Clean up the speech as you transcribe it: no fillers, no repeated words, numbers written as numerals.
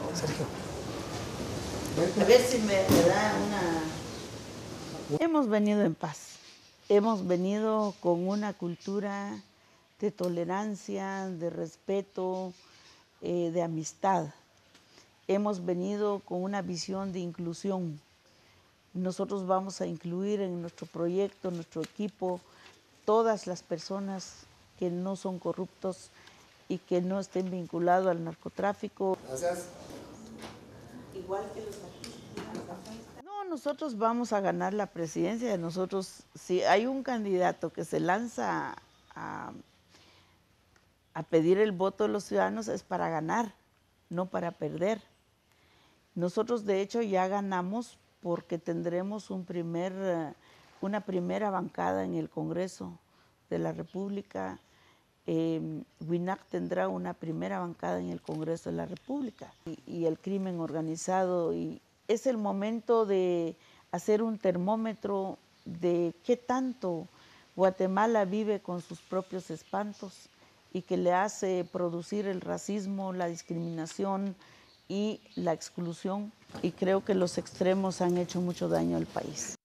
Sergio. A ver si me da una... Hemos venido en paz, hemos venido con una cultura de tolerancia, de respeto, de amistad. Hemos venido con una visión de inclusión. Nosotros vamos a incluir en nuestro proyecto, en nuestro equipo, todas las personas que no son corruptos y que no estén vinculados al narcotráfico. Gracias. Igual que los artistas. No, nosotros vamos a ganar la presidencia. Nosotros, si hay un candidato que se lanza a pedir el voto de los ciudadanos, es para ganar, no para perder. Nosotros, de hecho, ya ganamos porque tendremos una primera bancada en el Congreso de la República. WINAC tendrá una primera bancada en el Congreso de la República. Y el crimen organizado. Y es el momento de hacer un termómetro de qué tanto Guatemala vive con sus propios espantos y que le hace producir el racismo, la discriminación y la exclusión. Y creo que los extremos han hecho mucho daño al país.